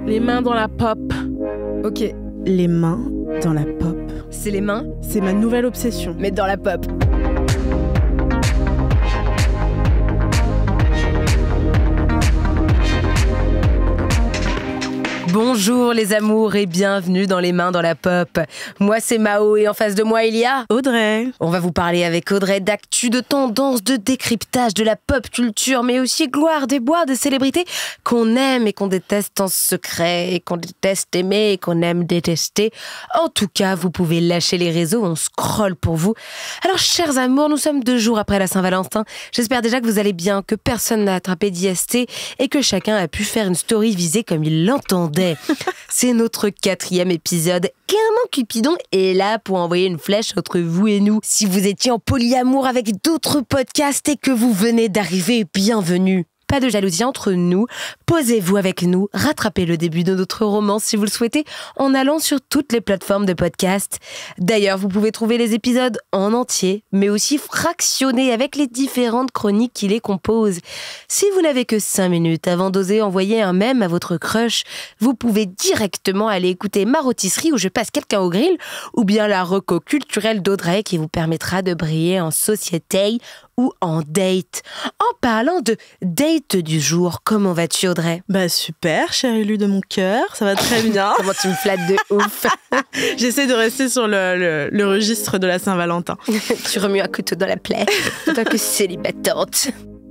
Les mains dans la pop. Ok, Les mains dans la pop. c'est les mains, C'est ma nouvelle obsession. mais dans la pop. Bonjour les amours et bienvenue dans Les mains dans la pop. Moi c'est Mao et en face de moi il y a... Audrey. On va vous parler avec Audrey d'actu, de tendances, de décryptage, de la pop culture, mais aussi gloire, déboire, des célébrités qu'on aime et qu'on déteste en secret, et qu'on déteste aimer et qu'on aime détester. En tout cas, vous pouvez lâcher les réseaux, on scrolle pour vous. Alors, chers amours, nous sommes 2 jours après la Saint-Valentin. J'espère déjà que vous allez bien, que personne n'a attrapé d'IST et que chacun a pu faire une story visée comme il l'entendait. C'est notre 4e épisode. Clairement, Cupidon est là pour envoyer une flèche entre vous et nous. Si vous étiez en polyamour avec d'autres podcasts et que vous venez d'arriver, bienvenue. Pas de jalousie entre nous, posez-vous avec nous, rattrapez le début de notre roman si vous le souhaitez en allant sur toutes les plateformes de podcast. D'ailleurs, vous pouvez trouver les épisodes en entier, mais aussi fractionnés avec les différentes chroniques qui les composent. Si vous n'avez que 5 minutes avant d'oser envoyer un mème à votre crush, vous pouvez directement aller écouter ma rôtisserie où je passe quelqu'un au grill, ou bien la reco culturelle d'Audrey qui vous permettra de briller en société ou en date. En parlant de date du jour, comment vas-tu Audrey ? Bah super, cher élu de mon cœur, ça va très bien. Comment tu me flattes de ouf. J'essaie de rester sur le registre de la Saint-Valentin. Tu remues un couteau dans la plaie, toi que célibatante.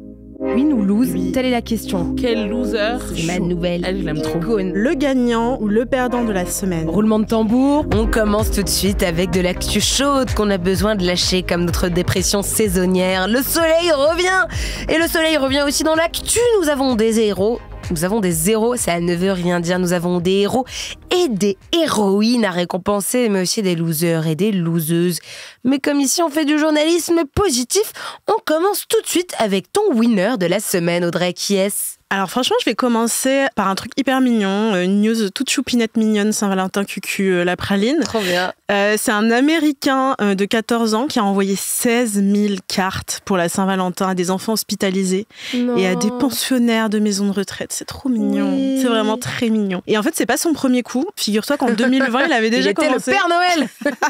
Win ou lose, telle est la question. Quel loser. C'est ma nouvelle. Elle, je l'aime trop. icône. Le gagnant ou le perdant de la semaine. Roulement de tambour. On commence tout de suite avec de l'actu chaude qu'on a besoin de lâcher comme notre dépression saisonnière. Le soleil revient. Et le soleil revient aussi dans l'actu. Nous avons des héros. Nous avons des héros, ça ne veut rien dire. Nous avons des héros et des héroïnes à récompenser, mais aussi des losers et des loseuses. Mais comme ici on fait du journalisme positif, on commence tout de suite avec ton winner de la semaine, Audrey. Qui est-ce ? Alors franchement, je vais commencer par un truc hyper mignon, une news toute choupinette mignonne, Saint-Valentin cucu, la praline. Trop bien. C'est un Américain de 14 ans qui a envoyé 16 000 cartes pour la Saint-Valentin à des enfants hospitalisés et à des pensionnaires de maisons de retraite. C'est trop mignon. Oui. C'est vraiment très mignon. Et en fait, c'est pas son premier coup. Figure-toi qu'en 2020, il avait déjà commencé. Il était le Père Noël.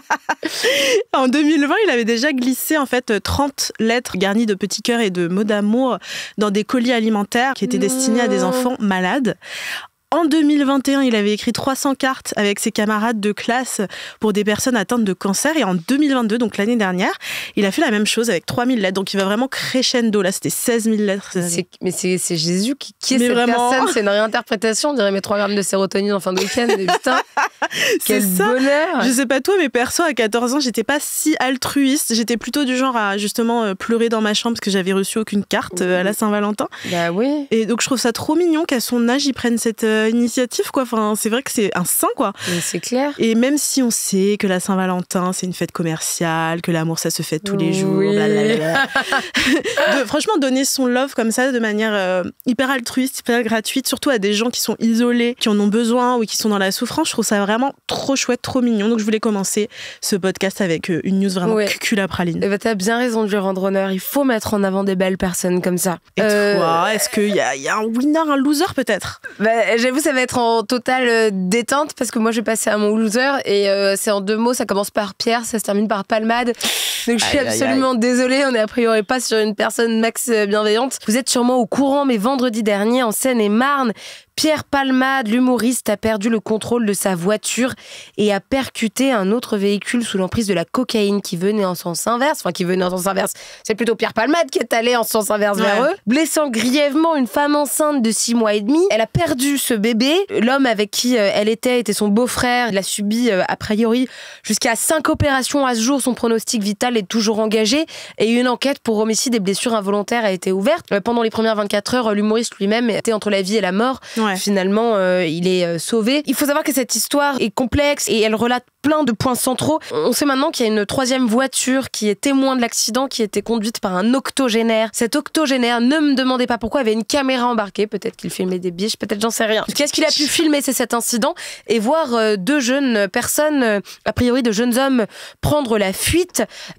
En 2020, il avait déjà glissé en fait 30 lettres garnies de petits cœurs et de mots d'amour dans des colis alimentaires qui étaient destinés à des enfants malades. En 2021, il avait écrit 300 cartes avec ses camarades de classe pour des personnes atteintes de cancer. Et en 2022, donc l'année dernière, il a fait la même chose avec 3000 lettres. Donc il va vraiment crescendo. Là, c'était 16 000 lettres. Mais c'est Jésus qui est Mais cette vraiment. personne. C'est une réinterprétation. On dirait mes 3 grammes de sérotonine en fin de week-end. Et putain, quel C'est ça. bonheur. Je sais pas toi, mais perso, à 14 ans, j'étais pas si altruiste. J'étais plutôt du genre à justement pleurer dans ma chambre parce que j'avais reçu aucune carte à la Saint-Valentin. Bah oui. Et donc je trouve ça trop mignon qu'à son âge, il prenne cette initiative, quoi. Enfin, c'est vrai que c'est un saint, quoi. Mais c'est clair. Et même si on sait que la Saint-Valentin, c'est une fête commerciale, que l'amour, ça se fête tous les jours, Oui. blablabla. Franchement, donner son love comme ça, de manière hyper altruiste, hyper gratuite, surtout à des gens qui sont isolés, qui en ont besoin ou qui sont dans la souffrance, je trouve ça vraiment trop chouette, trop mignon. Donc je voulais commencer ce podcast avec une news vraiment cucul la praline. Eh ben, t'as bien raison de lui rendre honneur. Il faut mettre en avant des belles personnes comme ça. Et toi, est-ce qu'il y a un winner, un loser peut-être ? Bah, j'avoue, ça va être en totale détente parce que moi, je vais passer à mon loser et c'est en 2 mots. Ça commence par Pierre, ça se termine par palmade. Donc, je suis absolument désolée. On est a priori pas sur une personne max bienveillante. Vous êtes sûrement au courant, mais vendredi dernier, en Seine-et-Marne, Pierre Palmade, l'humoriste, a perdu le contrôle de sa voiture et a percuté un autre véhicule sous l'emprise de la cocaïne qui venait en sens inverse. Enfin, qui venait en sens inverse. C'est plutôt Pierre Palmade qui est allé en sens inverse vers eux, blessant grièvement une femme enceinte de 6 mois et demi. Elle a perdu ce bébé. L'homme avec qui elle était son beau-frère. Il a subi, a priori, jusqu'à 5 opérations à ce jour. Son pronostic vital est toujours engagé et une enquête pour homicide et blessures involontaires a été ouverte. Pendant les premières 24 heures, l'humoriste lui-même était entre la vie et la mort. Finalement, il est sauvé. Il faut savoir que cette histoire est complexe et elle relate plein de points centraux. On sait maintenant qu'il y a une 3e voiture qui est témoin de l'accident, qui était conduite par un octogénaire. Cet octogénaire, ne me demandez pas pourquoi, avait une caméra embarquée. Peut-être qu'il filmait des biches, peut-être j'en sais rien. Qu'est-ce qu'il a pu filmer, c'est cet incident et voir 2 jeunes personnes, a priori de jeunes hommes, prendre la fuite,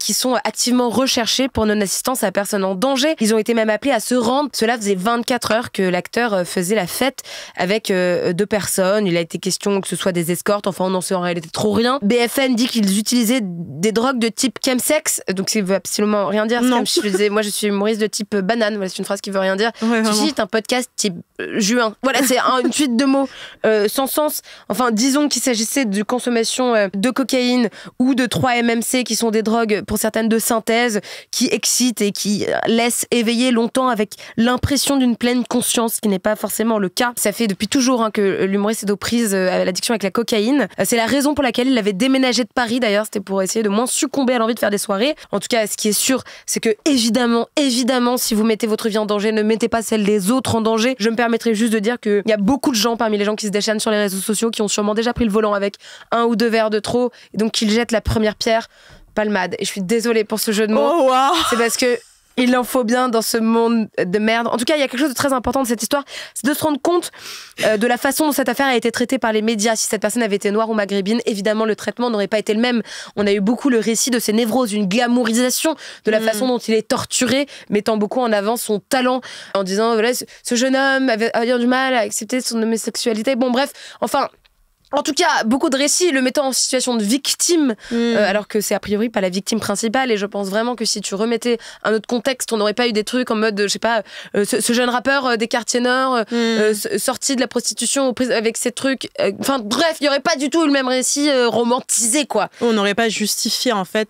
qui sont activement recherchés pour non-assistance à personne en danger. Ils ont été même appelés à se rendre. Cela faisait 24 heures que l'acteur faisait la fête avec 2 personnes. Il a été question que ce soit des escortes. Enfin, on n'en sait en réalité trop rien. BFM dit qu'ils utilisaient des drogues de type chemsex. Donc, ça veut absolument rien dire. C'est comme si je disais, moi, je suis humoriste de type banane. Voilà, c'est une phrase qui veut rien dire. Ouais, Ceci est un podcast type juin. Voilà, c'est une suite de mots sans sens. Enfin, disons qu'il s'agissait de consommation de cocaïne ou de 3-MMC, qui sont des drogues, pour certaines, de synthèse, qui excitent et qui laissent éveiller longtemps avec l'impression d'une pleine conscience, ce qui n'est pas forcément le cas. Ça fait depuis toujours que l'humoriste est aux prises à l'addiction avec la cocaïne. C'est la raison pour laquelle il avait déménagé de Paris, d'ailleurs. C'était pour essayer de moins succomber à l'envie de faire des soirées. En tout cas, ce qui est sûr, c'est que évidemment, si vous mettez votre vie en danger, ne mettez pas celle des autres en danger. Je me permettrai juste de dire qu'il y a beaucoup de gens parmi les gens qui se déchaînent sur les réseaux sociaux qui ont sûrement déjà pris le volant avec 1 ou 2 verres de trop, et donc qu'ils jettent la première pierre. Palmade. Et je suis désolée pour ce jeu de mots. Oh, wow. C'est parce que il en faut bien dans ce monde de merde. En tout cas, il y a quelque chose de très important de cette histoire, c'est de se rendre compte de la façon dont cette affaire a été traitée par les médias. Si cette personne avait été noire ou maghrébine, évidemment, le traitement n'aurait pas été le même. On a eu beaucoup le récit de ses névroses, une glamourisation de la façon dont il est torturé, mettant beaucoup en avant son talent, en disant, voilà, ce jeune homme avait du mal à accepter son homosexualité. Bon, bref, enfin... En tout cas, beaucoup de récits le mettant en situation de victime, alors que c'est a priori pas la victime principale. Et je pense vraiment que si tu remettais un autre contexte, on n'aurait pas eu des trucs en mode, je sais pas, ce jeune rappeur des quartiers nord, sorti de la prostitution avec ces trucs. Enfin bref, il n'y aurait pas du tout eu le même récit romantisé, quoi. On n'aurait pas justifié en fait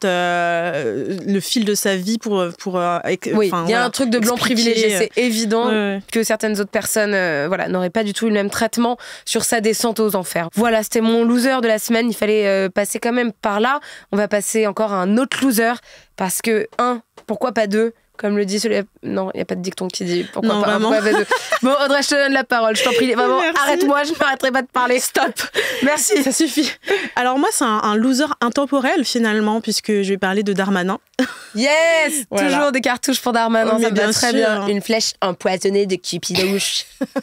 le fil de sa vie pour oui, il y a un truc de blanc privilégié. C'est évident que certaines autres personnes n'auraient pas du tout eu le même traitement sur sa descente aux enfers. Voilà, c'était mon loser de la semaine. Il fallait passer quand même par là. On va passer encore à un autre loser. Parce que, pourquoi pas 2 ? Comme le dit celui... Non, il n'y a pas de dicton qui dit pourquoi pas 1, pourquoi pas 2. Bon, Audrey, je te donne la parole. Je t'en prie, vraiment, arrête-moi, je n'arrêterai pas de parler. Stop. Merci. Ça suffit. Alors moi, c'est un loser intemporel finalement, puisque je vais parler de Darmanin. Yes. Voilà. Toujours des cartouches pour Darmanin, ça me va très bien. Une flèche empoisonnée de cupidouche.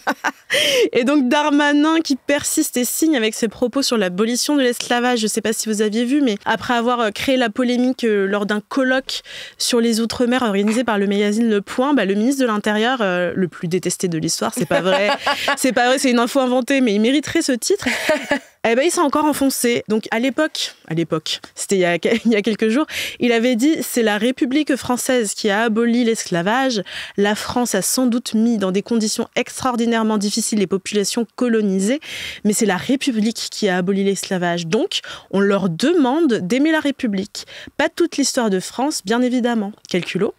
Et donc Darmanin qui persiste et signe avec ses propos sur l'abolition de l'esclavage. Je ne sais pas si vous aviez vu, mais après avoir créé la polémique lors d'un colloque sur les Outre-mer organisé par le magazine Le Point, le ministre de l'Intérieur, le plus détesté de l'histoire, c'est pas vrai, c'est une info inventée, mais il mériterait ce titre. Il s'est encore enfoncé. Donc à l'époque, c'était il y a quelques jours, il avait dit « C'est la République française qui a aboli l'esclavage. La France a sans doute mis dans des conditions extraordinairement difficiles les populations colonisées, mais c'est la République qui a aboli l'esclavage. Donc, on leur demande d'aimer la République. Pas toute l'histoire de France, bien évidemment. » Quel culot.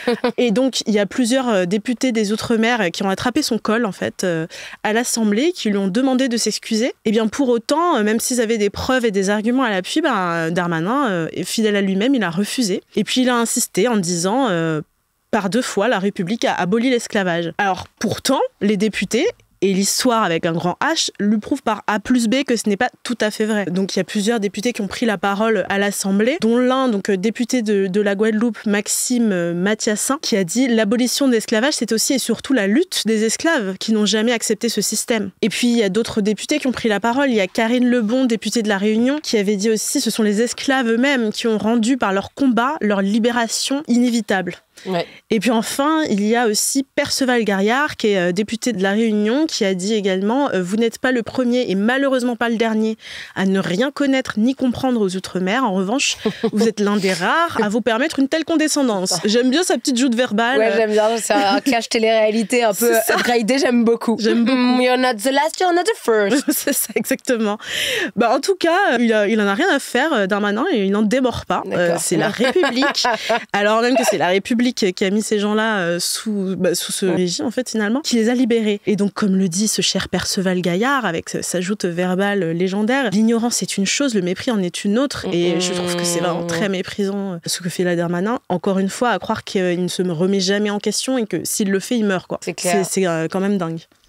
Et donc, il y a plusieurs députés des Outre-mer qui ont attrapé son col, en fait, à l'Assemblée, qui lui ont demandé de s'excuser. Et bien, pour autant, même s'ils avaient des preuves et des arguments à l'appui, Darmanin, fidèle à lui-même, il a refusé. Et puis, il a insisté en disant... par 2 fois, la République a aboli l'esclavage. Alors, pourtant, les députés... Et l'histoire avec un grand H lui prouve par A plus B que ce n'est pas tout à fait vrai. Donc il y a plusieurs députés qui ont pris la parole à l'Assemblée, dont l'un, député de la Guadeloupe, Maxime Mathiassin, qui a dit « L'abolition de l'esclavage, c'est aussi et surtout la lutte des esclaves qui n'ont jamais accepté ce système. » Et puis il y a d'autres députés qui ont pris la parole. Il y a Karine Lebon, députée de La Réunion, qui avait dit aussi « Ce sont les esclaves eux-mêmes qui ont rendu par leur combat leur libération inévitable. » Ouais. Et puis enfin, il y a aussi Perceval Garriard, qui est député de La Réunion, qui a dit également « Vous n'êtes pas le premier et malheureusement pas le dernier à ne rien connaître ni comprendre aux Outre-mer. En revanche, vous êtes l'un des rares à vous permettre une telle condescendance. » J'aime bien sa petite joute verbale. Ouais, j'aime bien. C'est un clash télé-réalité un peu upgradé. J'aime beaucoup. You're not the last, you're not the first. C'est ça, exactement. En tout cas, il en a rien à faire, Darmanin, et il n'en démord pas. C'est la République. Alors même que c'est la République qui a mis ces gens-là sous ce régime, en fait, finalement, qui les a libérés. Et donc, comme le dit ce cher Perceval Gaillard, avec sa joute verbale légendaire, l'ignorance est une chose, le mépris en est une autre. Et je trouve que c'est vraiment très méprisant ce que fait la Darmanin. Encore une fois, à croire qu'il ne se remet jamais en question et que s'il le fait, il meurt, quoi. C'est clair. C'est quand même dingue.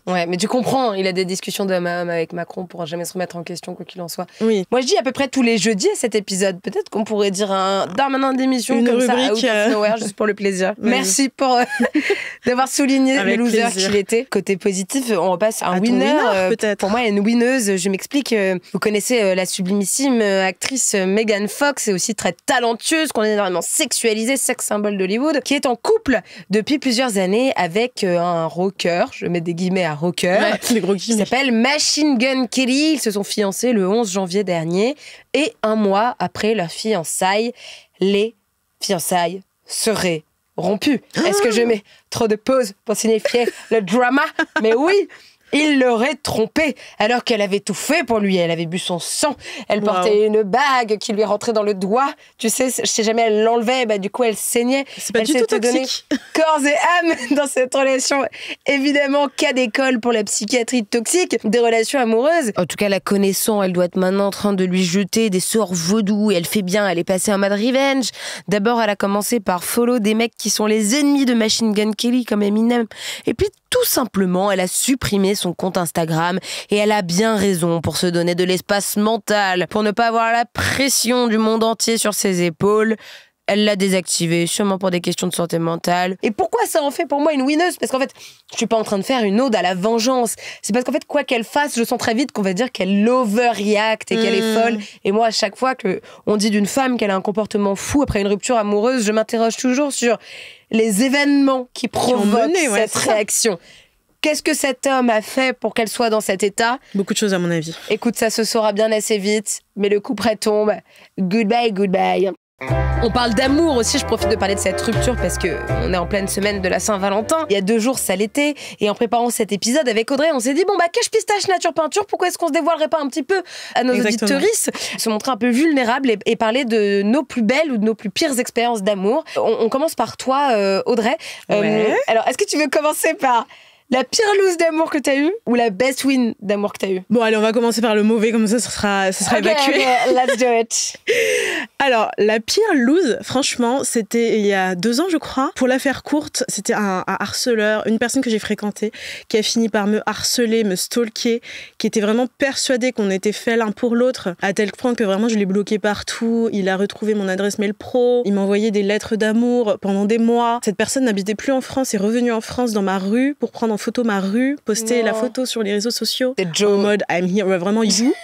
Ouais, mais tu comprends, il a des discussions d'homme à homme avec Macron pour jamais se remettre en question, quoi qu'il en soit. Oui. Moi, je dis à peu près tous les jeudis à cet épisode. Peut-être qu'on pourrait dire un Darmanin d'émission Une comme rubrique, ça, out of nowhere, juste pour le plaisir. Oui. Merci pour d'avoir souligné Avec le loser plaisir. qu'il était. Côté positif, on repasse à un À ton winner. winner, peut-être. Pour moi, une winneuse, je m'explique. Vous connaissez la sublimissime actrice Megan Fox, et aussi très talentueuse, qu'on a énormément sexualisée, sex symbole d'Hollywood, qui est en couple depuis plusieurs années avec un rocker, je mets des guillemets à rocker, Les gros qui guillemets. s'appelle Machine Gun Kelly. Ils se sont fiancés le 11 janvier dernier. Et un mois après leur fiançailles, les fiançailles seraient rompues. Est-ce que je mets trop de pauses pour signifier le drama? Mais oui, il l'aurait trompée alors qu'elle avait tout fait pour lui. Elle avait bu son sang. Elle portait une bague qui lui rentrait dans le doigt. Tu sais, si jamais elle l'enlevait, bah, du coup, elle saignait. C'est pas Elle du tout s'était donné toxique. corps et âme dans cette relation. Évidemment, cas d'école pour la psychiatrie toxique des relations amoureuses. En tout cas, la connaissant, elle doit être maintenant en train de lui jeter des sorts vaudous. Et elle fait bien, elle est passée en mode revenge. D'abord, elle a commencé par follow des mecs qui sont les ennemis de Machine Gun Kelly, comme Eminem. Et puis, tout simplement, elle a supprimé son compte Instagram. Et elle a bien raison pour se donner de l'espace mental, pour ne pas avoir la pression du monde entier sur ses épaules. Elle l'a désactivé, sûrement pour des questions de santé mentale. Et pourquoi ça en fait pour moi une winneuse? Parce qu'en fait, je suis pas en train de faire une ode à la vengeance. C'est parce qu'en fait, quoi qu'elle fasse, je sens très vite qu'on va dire qu'elle overreact et qu'elle est folle. Et moi, à chaque fois qu'on dit d'une femme qu'elle a un comportement fou après une rupture amoureuse, je m'interroge toujours sur les événements qui provoquent mené, ouais, cette c'est ça. réaction. Qu'est-ce que cet homme a fait pour qu'elle soit dans cet état? Beaucoup de choses à mon avis. Écoute, ça se saura bien assez vite, mais le coup près tombe. Goodbye, goodbye. On parle d'amour aussi, je profite de parler de cette rupture parce que on est en pleine semaine de la Saint-Valentin. Il y a 2 jours, ça l'était. Et en préparant cet épisode avec Audrey, on s'est dit, bon bah, cache pistache nature peinture, pourquoi est-ce qu'on se dévoilerait pas un petit peu à nos Exactement. auditrices, se montrer un peu vulnérables et parler de nos plus belles ou de nos plus pires expériences d'amour. On commence par toi, Audrey. Ouais. Alors, est-ce que tu veux commencer par la pire loose d'amour que t'as eue ou la best win d'amour que t'as eue? Bon, allez, on va commencer par le mauvais, comme ça sera évacué. Ok, let's do it. Alors, la pire loose, franchement, c'était il y a 2 ans, je crois. Pour la faire courte, c'était un harceleur, une personne que j'ai fréquentée, qui a fini par me harceler, me stalker, qui était vraiment persuadé qu'on était faits l'un pour l'autre, à tel point que vraiment je l'ai bloqué partout. Il a retrouvé mon adresse mail pro, il m'envoyait des lettres d'amour pendant des mois. Cette personne n'habitait plus en France, est revenue en France dans ma rue pour prendre en photo ma rue, poster Non. la photo sur les réseaux sociaux. C'est En Joe. mode I'm here, ouais, vraiment you.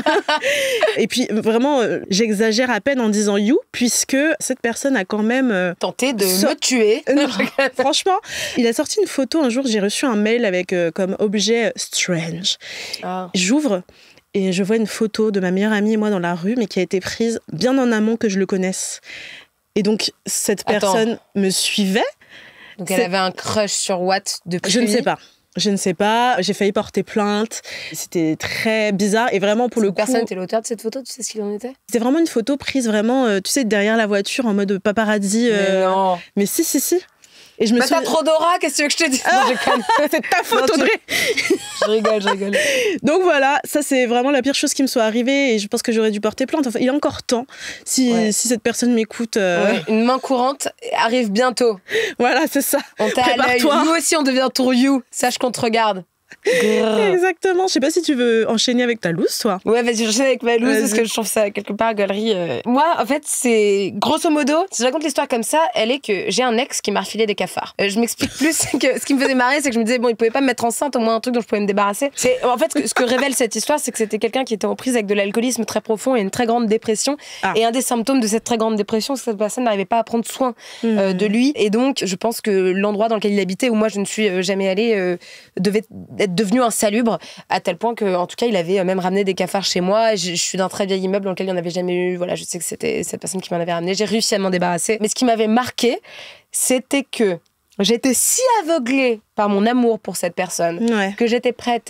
Et puis vraiment, j'exagère à peine en disant you, puisque cette personne a quand même Tenté de So- me tuer. non, franchement, il a sorti une photo un jour, j'ai reçu un mail avec comme objet strange. Ah. J'ouvre et je vois une photo de ma meilleure amie et moi dans la rue, mais qui a été prise bien en amont que je le connaisse. Et donc, cette Attends. personne me suivait. Donc elle C'est- avait un crush sur Watt depuis. Je ne sais pas. Je ne sais pas. J'ai failli porter plainte. C'était très bizarre. Et vraiment, pour le Cette coup, personne était l'auteur de cette photo, tu sais ce qu'il en était? c'était vraiment une photo prise vraiment, tu sais, derrière la voiture en mode paparazzi. Mais non. Mais si. Et je me Bah souviens... t'as trop d'aura, qu'est-ce que tu veux que je te dise? Non, je déconne. C'est ta faute, Non, tu- Audrey. Je rigole. Donc voilà, ça c'est vraiment la pire chose qui me soit arrivée et je pense que j'aurais dû porter plainte. Enfin, il est encore temps, si cette personne m'écoute. Ouais, une main courante arrive bientôt. Voilà, c'est ça. On t'a à l'œil. Prépare-toi. Nous aussi, on devient ton you. Sache qu'on te regarde. Grrr. Exactement. Je sais pas si tu veux enchaîner avec ta loose, toi. Ouais, vas-y, je sais avec ma loose Vas-y. parce que je trouve ça quelque part galerie. Moi, en fait, c'est grosso modo, si je raconte l'histoire comme ça, elle est que j'ai un ex qui m'a refilé des cafards. Je m'explique plus, c'est que ce qui me faisait marrer, c'est que je me disais, bon, il pouvait pas me mettre enceinte, au moins un truc dont je pouvais me débarrasser. En fait, ce que révèle cette histoire, c'est que c'était quelqu'un qui était en prise avec de l'alcoolisme très profond et une très grande dépression. Ah. Et un des symptômes de cette très grande dépression, c'est que cette personne n'arrivait pas à prendre soin de lui. Et donc, je pense que l'endroit dans lequel il habitait, où moi je ne suis jamais allée, devait être devenu insalubre, à tel point que, en tout cas, il avait même ramené des cafards chez moi. Je suis d'un très vieil immeuble dans lequel il n'y en avait jamais eu. Voilà, je sais que c'était cette personne qui m'en avait ramené. J'ai réussi à m'en débarrasser. Mais ce qui m'avait marqué, c'était que j'étais si aveuglée par mon amour pour cette personne Ouais. que j'étais prête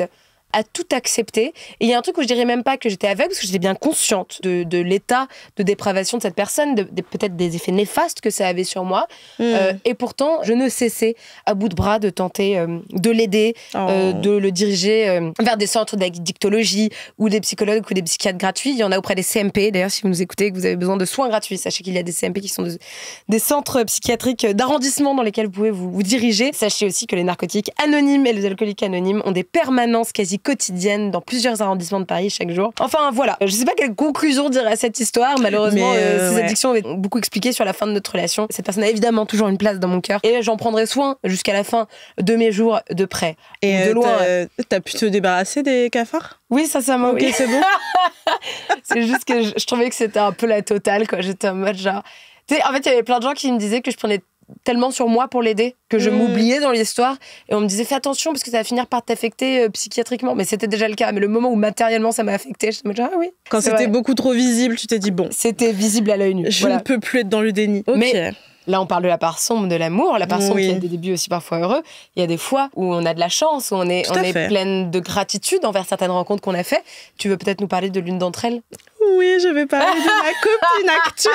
à tout accepter. Et il y a un truc où je dirais même pas que j'étais aveugle, parce que j'étais bien consciente de l'état de dépravation de cette personne, peut-être des effets néfastes que ça avait sur moi. Et pourtant, je ne cessais à bout de bras de tenter de l'aider, de le diriger vers des centres d'addictologie ou des psychologues ou des psychiatres gratuits. Il y en a auprès des CMP. D'ailleurs, si vous nous écoutez et que vous avez besoin de soins gratuits, sachez qu'il y a des CMP qui sont des centres psychiatriques d'arrondissement dans lesquels vous pouvez vous diriger. Sachez aussi que les narcotiques anonymes et les alcooliques anonymes ont des permanences quasi quotidiennes dans plusieurs arrondissements de Paris chaque jour. Enfin, voilà. Je sais pas quelle conclusion dire à cette histoire. Malheureusement, ces addictions avaient beaucoup expliqué sur la fin de notre relation. Cette personne a évidemment toujours une place dans mon cœur et j'en prendrai soin jusqu'à la fin de mes jours de près. Et de loin. T'as pu te débarrasser des cafards? Oui, sincèrement, ok, oui. C'est bon. C'est juste que je trouvais que c'était un peu la totale, quoi. J'étais en mode genre... Tu sais, en fait, il y avait plein de gens qui me disaient que je prenais tellement sur moi pour l'aider que je m'oubliais dans l'histoire et on me disait fais attention parce que ça va finir par t'affecter psychiatriquement, mais c'était déjà le cas. Mais le moment où matériellement ça m'a affecté, je me disais ah oui. Quand c'était beaucoup trop visible, tu t'es dit bon, c'était visible à l'œil nu. Je ne peux plus être dans le déni. Okay. Mais là, on parle de la part sombre de l'amour, la part sombre qui a des débuts aussi parfois heureux. Il y a des fois où on a de la chance, où on est pleine de gratitude envers certaines rencontres qu'on a faites. Tu veux peut-être nous parler de l'une d'entre elles? Oui, je vais parler de ma copine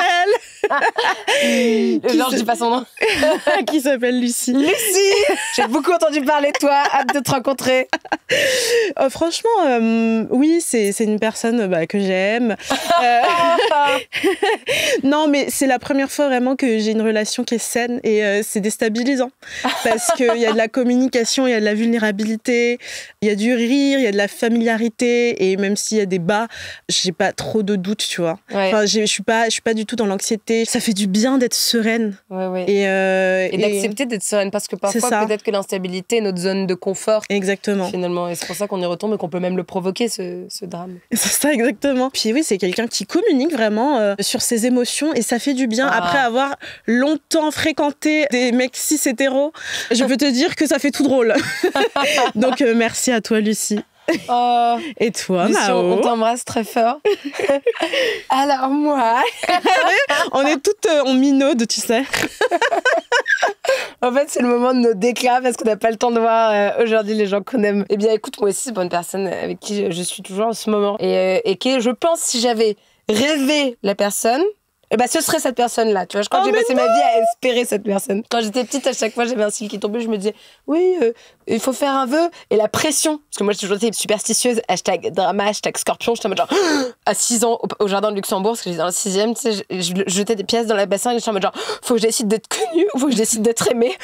actuelle. Genre, je dis pas son nom. Qui s'appelle Lucie. Lucie! J'ai beaucoup entendu parler de toi, hâte de te rencontrer. Franchement, oui, c'est une personne que j'aime. Non, mais c'est la première fois vraiment que j'ai une relation qui est saine et c'est déstabilisant. Parce qu'il y a de la communication, il y a de la vulnérabilité, il y a du rire, il y a de la familiarité et même s'il y a des bas, j'ai pas trop de doutes, tu vois. Ouais. Enfin, je suis pas du tout dans l'anxiété. Ça fait du bien d'être sereine. Ouais. Et d'accepter d'être sereine parce que parfois, peut-être que l'instabilité est notre zone de confort. Exactement. Finalement. Et c'est pour ça qu'on y retombe et qu'on peut même le provoquer, ce drame. C'est ça, exactement. Puis oui, c'est quelqu'un qui communique vraiment sur ses émotions et ça fait du bien. Après avoir longtemps fréquenté des mecs cis hétéros, je peux te dire que ça fait tout drôle. Donc, merci à toi, Lucie. Et toi, Lucie, Mao? on t'embrasse très fort. Alors moi... on est toutes en minaude, tu sais. En fait, c'est le moment de nos déclats parce qu'on n'a pas le temps de voir aujourd'hui les gens qu'on aime. Eh bien, écoute, moi aussi, c'est pas une personne avec qui je suis toujours en ce moment. Et qui, je pense, si j'avais rêvé la personne... Eh ben, ce serait cette personne-là, tu vois. Je crois que j'ai passé ma vie à espérer cette personne. Quand j'étais petite, à chaque fois, j'avais un cil qui tombait, je me disais, oui, il faut faire un vœu. Et la pression, parce que moi, j'ai toujours été superstitieuse, hashtag drama, hashtag scorpion, j'étais en mode genre, à 6 ans, au jardin de Luxembourg, parce que j'étais dans le 6e, tu sais, je jetais des pièces dans la bassin et j'étais en mode genre, faut que je décide d'être connue ou faut que je décide d'être aimée.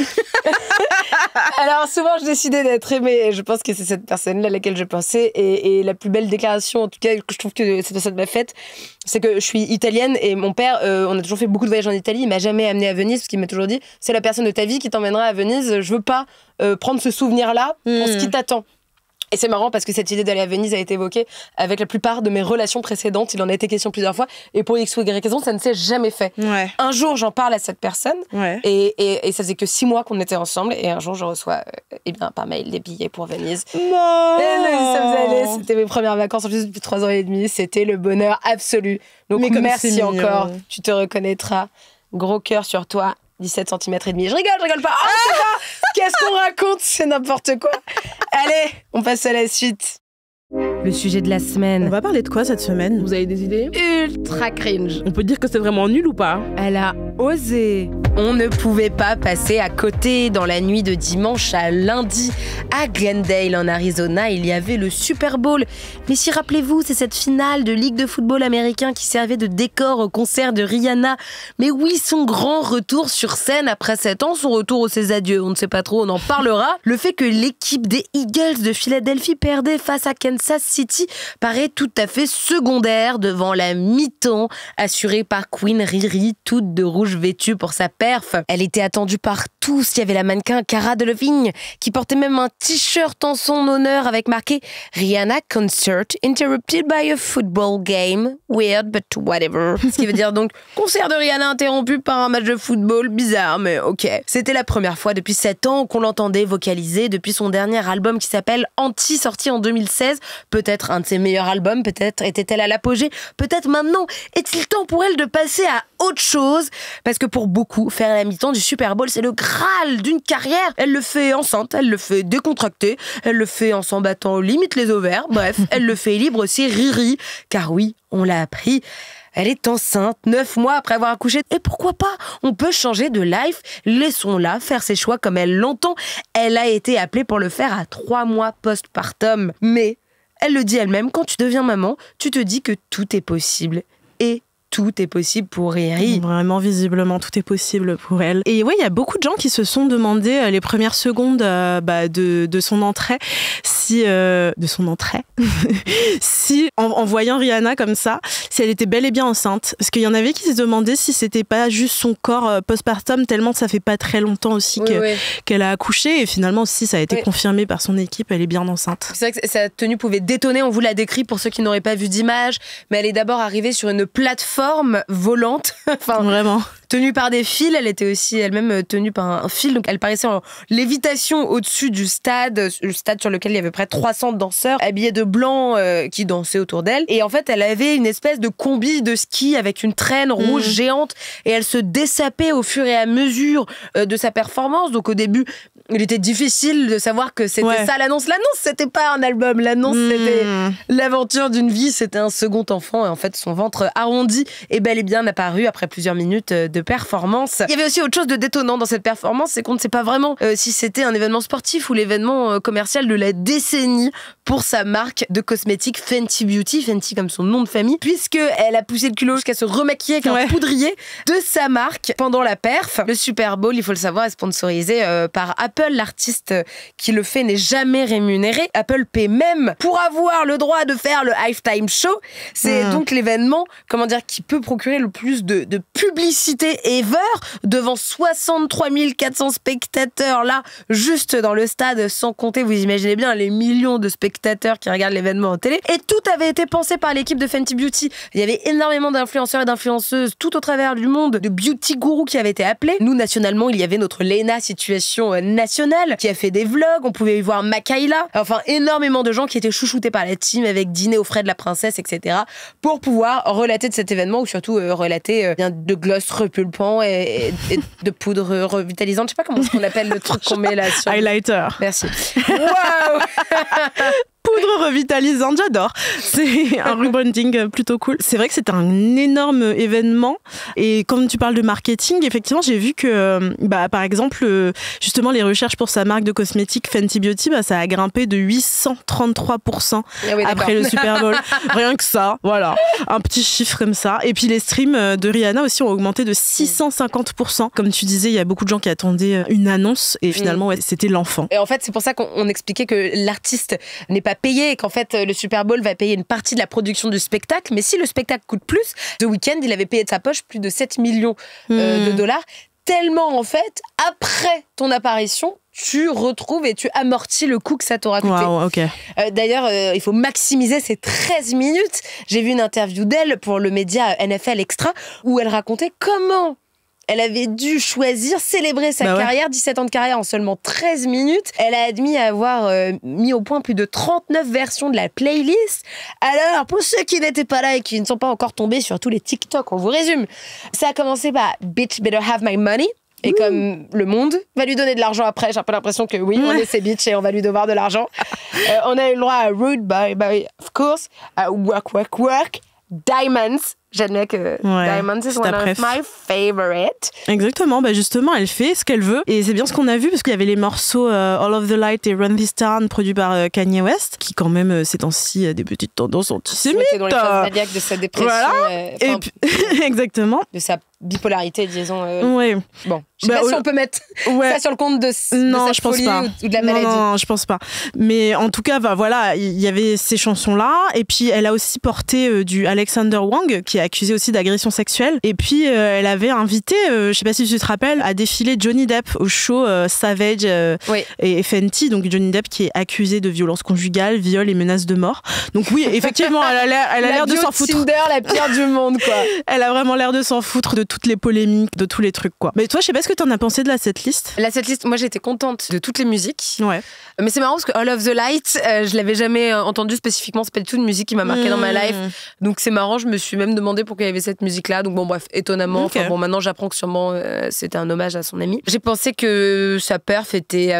Alors, souvent, je décidais d'être aimée et je pense que c'est cette personne-là à laquelle je pensais. Et la plus belle déclaration, en tout cas, que je trouve que cette personne m'a faite, c'est que je suis italienne et mon père, on a toujours fait beaucoup de voyages en Italie, il m'a jamais amenée à Venise parce qu'il m'a toujours dit c'est la personne de ta vie qui t'emmènera à Venise, je veux pas prendre ce souvenir-là pour ce qui t'attend. Et c'est marrant parce que cette idée d'aller à Venise a été évoquée avec la plupart de mes relations précédentes. Il en a été question plusieurs fois. Et pour X ou Y raison, ça ne s'est jamais fait. Ouais. Un jour, j'en parle à cette personne. Ouais. Et ça faisait que 6 mois qu'on était ensemble. Et un jour, je reçois par mail des billets pour Venise. Non. C'était mes premières vacances. En plus, depuis 3 ans et demi. C'était le bonheur absolu. Donc, merci encore. Tu te reconnaîtras. Gros cœur sur toi. 17 cm et demi. Je rigole pas. Oh, c'est pas. Qu'est-ce qu'on raconte? C'est n'importe quoi. Allez, on passe à la suite. Le sujet de la semaine. On va parler de quoi cette semaine? Vous avez des idées? Ultra cringe. On peut dire que c'est vraiment nul ou pas? Elle a osé. On ne pouvait pas passer à côté. Dans la nuit de dimanche à lundi, à Glendale, en Arizona, il y avait le Super Bowl. Mais si rappelez-vous, c'est cette finale de Ligue de football américain qui servait de décor au concert de Rihanna. Mais oui, son grand retour sur scène après 7 ans, son retour au ses adieux, on ne sait pas trop, on en parlera. Le fait que l'équipe des Eagles de Philadelphie perdait face à Kansas City paraît tout à fait secondaire devant la mi-temps assurée par Queen Riri, toute de rouge vêtue pour sa perf. Elle était attendue par tous. Il y avait la mannequin Cara Delevingne qui portait même un t-shirt en son honneur avec marqué Rihanna Concert Interrupted by a Football Game. Weird, but whatever. Ce qui veut dire donc concert de Rihanna interrompu par un match de football. Bizarre, mais ok. C'était la première fois depuis 7 ans qu'on l'entendait vocaliser depuis son dernier album qui s'appelle Anti, sorti en 2016. Peut-être un de ses meilleurs albums, peut-être était-elle à l'apogée, peut-être maintenant est-il temps pour elle de passer à autre chose, parce que pour beaucoup, faire la mi-temps du Super Bowl, c'est le Graal d'une carrière. Elle le fait enceinte, elle le fait décontractée, elle le fait en s'en battant limite les ovaires, bref, elle le fait libre, c'est Riri, car oui, on l'a appris. Elle est enceinte 9 mois après avoir accouché. Et pourquoi pas? On peut changer de life. Laissons-la faire ses choix comme elle l'entend. Elle a été appelée pour le faire à 3 mois postpartum. Mais elle le dit elle-même, quand tu deviens maman, tu te dis que tout est possible. Et tout est possible pour Riri. Vraiment, visiblement, tout est possible pour elle. Et ouais, il y a beaucoup de gens qui se sont demandé les premières secondes de son entrée, si en voyant Rihanna comme ça, si elle était bel et bien enceinte. Parce qu'il y en avait qui se demandaient si c'était pas juste son corps postpartum, tellement ça fait pas très longtemps aussi qu'elle a accouché. Et finalement aussi, ça a été confirmé par son équipe, elle est bien enceinte. C'est vrai que sa tenue pouvait détonner, on vous l'a décrit pour ceux qui n'auraient pas vu d'image, mais elle est d'abord arrivée sur une plateforme volante, enfin vraiment tenue par des fils. Elle était aussi elle-même tenue par un fil, donc elle paraissait en lévitation au-dessus du stade, le stade sur lequel il y avait près de 300 danseurs habillés de blanc qui dansaient autour d'elle. Et en fait, elle avait une espèce de combi de ski avec une traîne rouge géante et elle se dessapait au fur et à mesure de sa performance. Donc au début, il était difficile de savoir que c'était ça l'annonce. L'annonce, c'était pas un album. L'annonce, c'était l'aventure d'une vie. C'était un second enfant. Et en fait, son ventre arrondi est bel et bien apparu après plusieurs minutes de performance. Il y avait aussi autre chose de détonnant dans cette performance, c'est qu'on ne sait pas vraiment si c'était un événement sportif ou l'événement commercial de la décennie pour sa marque de cosmétiques Fenty Beauty, Fenty comme son nom de famille, puisqu'elle a poussé le culot jusqu'à se remaquiller avec un poudrier de sa marque pendant la perf. Le Super Bowl, il faut le savoir, est sponsorisé par Apple. L'artiste qui le fait n'est jamais rémunéré. Apple paie même pour avoir le droit de faire le halftime show. C'est donc l'événement, qui peut procurer le plus de publicité ever devant 63 400 spectateurs là, juste dans le stade, sans compter, vous imaginez bien, les millions de spectateurs qui regardent l'événement en télé. Et tout avait été pensé par l'équipe de Fenty Beauty. Il y avait énormément d'influenceurs et d'influenceuses tout au travers du monde, de beauty gourous qui avaient été appelés. Nous, nationalement, il y avait notre Lena Situation nationale qui a fait des vlogs. On pouvait y voir Makaïla. Enfin, énormément de gens qui étaient chouchoutés par la team avec dîner aux frais de la princesse, etc. pour pouvoir relater de cet événement ou surtout relater de gloss repulpant et de poudre revitalisante. Je sais pas comment on appelle le truc qu'on met là sur... Highlighter. Merci. Waouh. Poudre revitalisante, j'adore. C'est un rebranding plutôt cool. C'est vrai que c'était un énorme événement. Et comme tu parles de marketing, effectivement, j'ai vu que, par exemple, justement, les recherches pour sa marque de cosmétiques Fenty Beauty, ça a grimpé de 833% après le Super Bowl. Rien que ça, voilà. Un petit chiffre comme ça. Et puis les streams de Rihanna aussi ont augmenté de 650%. Comme tu disais, il y a beaucoup de gens qui attendaient une annonce. Et finalement, c'était l'enfant. Et en fait, c'est pour ça qu'on expliquait que l'artiste n'est pas payé et qu'en fait le Super Bowl va payer une partie de la production du spectacle, mais si le spectacle coûte plus, The Weeknd il avait payé de sa poche plus de 7 millions de dollars, tellement en fait après ton apparition tu retrouves et tu amortis le coût que ça t'aura coûté. Wow, okay. D'ailleurs, il faut maximiser ces 13 minutes. J'ai vu une interview d'elle pour le média NFL Extra où elle racontait comment elle avait dû choisir, célébrer sa carrière, 17 ans de carrière en seulement 13 minutes. Elle a admis avoir mis au point plus de 39 versions de la playlist. Alors, pour ceux qui n'étaient pas là et qui ne sont pas encore tombés sur tous les TikTok, on vous résume. Ça a commencé par « Bitch better have my money ». Et comme le monde va lui donner de l'argent après, j'ai un peu l'impression que oui, on est ses bitches et on va lui devoir de l'argent. On a eu le droit à Rude by of course, à Work, Diamonds. J'admets que Diamonds is one of my favorite. Exactement, justement, elle fait ce qu'elle veut. Et c'est bien ce qu'on a vu, parce qu'il y avait les morceaux All of the Light et Run This Town produits par Kanye West, qui quand même, ces temps-ci, a des petites tendances antisémites. C'est dans les phases maniaques de sa dépression. Voilà. Et puis, exactement. De sa bipolarité, disons. Bon, je sais pas si on peut mettre ça sur le compte de sa folie ou de la maladie. Non, je pense pas. Mais en tout cas, voilà, il y avait ces chansons-là. Et puis, elle a aussi porté du Alexander Wang, qui est accusé aussi d'agression sexuelle. Et puis, elle avait invité, je sais pas si tu te rappelles, à défiler Johnny Depp au show Savage et Fenty. Donc, Johnny Depp qui est accusé de violence conjugale, viol et menace de mort. Donc oui, effectivement, elle a l'air de s'en foutre. Tinder, la pire du monde, quoi. Elle a vraiment l'air de s'en foutre de toutes les polémiques, de tous les trucs, quoi. Mais toi, je sais pas ce Qu'est-ce que t'en as pensé de la setlist ? La setlist, moi j'étais contente de toutes les musiques. Ouais. Mais c'est marrant parce que All of the Light, je l'avais jamais entendu spécifiquement. C'est pas du tout une musique qui m'a marqué dans ma life. Donc c'est marrant, je me suis même demandé pourquoi il y avait cette musique-là. Donc bon, bref, étonnamment. Okay. Enfin bon, maintenant j'apprends que sûrement c'était un hommage à son ami. J'ai pensé que sa perf était